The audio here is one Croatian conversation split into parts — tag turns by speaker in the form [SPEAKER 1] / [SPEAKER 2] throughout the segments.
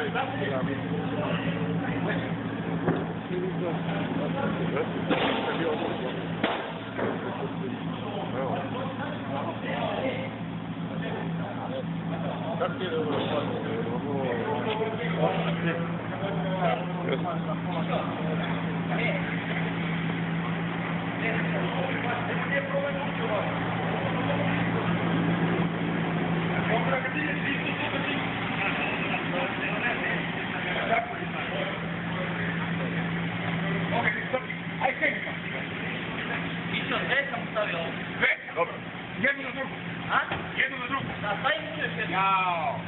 [SPEAKER 1] Jednu na drugu. A? Jednu na drugu. Da, pa i mi još jednu. Jao.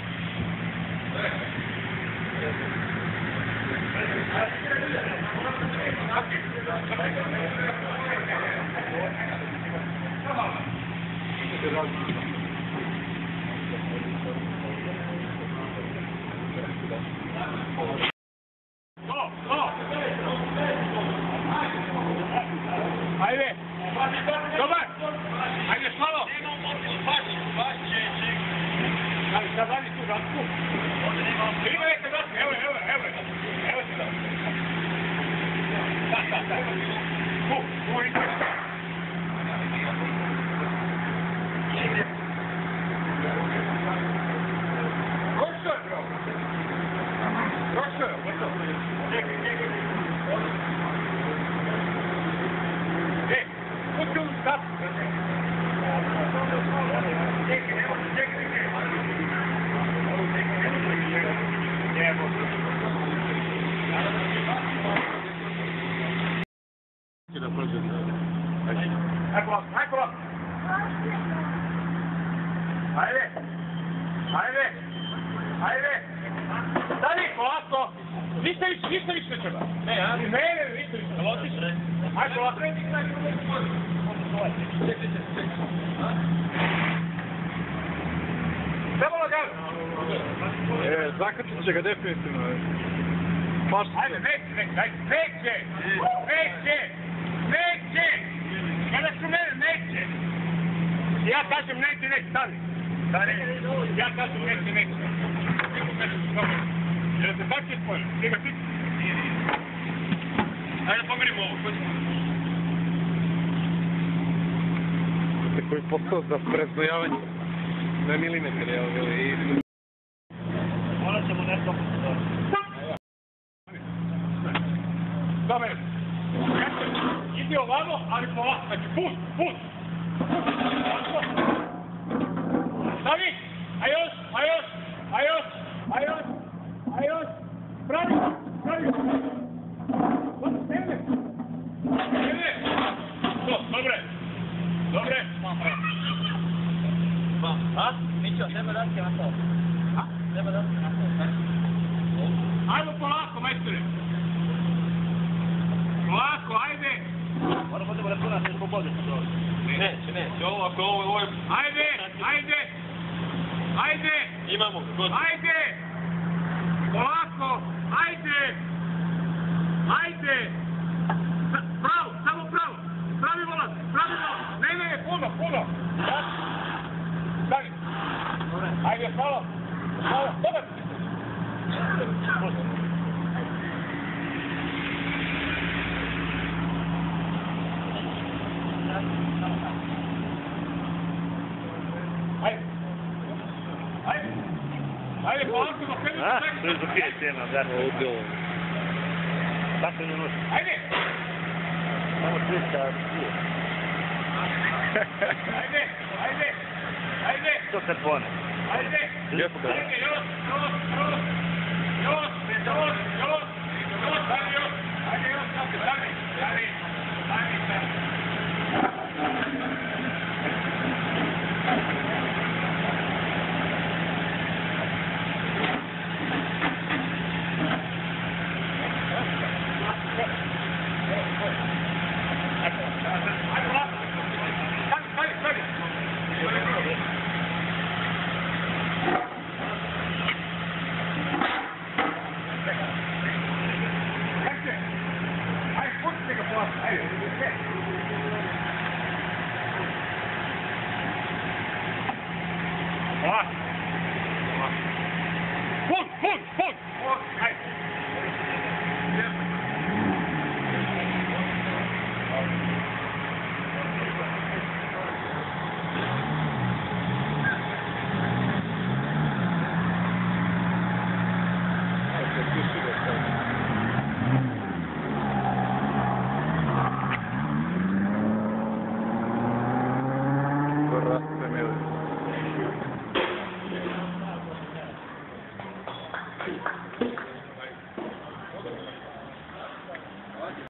[SPEAKER 1] Ajde. Dobar. Ajde, slavo. Ali sad radi tu rasku. Ima neka rasku, evo ti da. Da. Tu ide. Prošao je, gotovo. Čekaj. Pusti ovu stapu. Čekaj. Da prođe. Ajko. Ajde. Stani, polako. Ništa više treba. Ne, ništa više. Lotiš? Ajde, polako. Samo lagano.
[SPEAKER 2] Zakačit će ga definitivno.
[SPEAKER 1] Ajde, neće. Kada su mene, neće. Ja kažem neće, stani. Ja kažem neće. Jer se tako je spojeno. Njega ti. Ajde, pomirimo ovo.
[SPEAKER 2] Koji je postao za preznojavanje. Na milimetar, jel?
[SPEAKER 1] Morat ćemo nešto. Dobre. Idi ovamo, ali polako. Znači, put. Stavi. A još. Pravi. Stene. Dobre. A? Mićo, treba dati na to. Ajmo polako, majstore. Polako, ajde.
[SPEAKER 3] Moram budemo računa se pobodi.
[SPEAKER 2] Neće. Ovo je...
[SPEAKER 1] Ajde.
[SPEAKER 2] Imamo.
[SPEAKER 1] Ajde. Polako, ajde. Pravo, samo pravo. Pravi volan. Ne, puno. Stani. Ajde, pravo. Dobar. Ajde, polako, do krenu se tako.
[SPEAKER 3] To je zupije cijena, da. Tako ne nosi.
[SPEAKER 1] Ajde.
[SPEAKER 3] Samo svišta.
[SPEAKER 1] Ajde.
[SPEAKER 3] To se pone.
[SPEAKER 1] Ajde, još. Olá.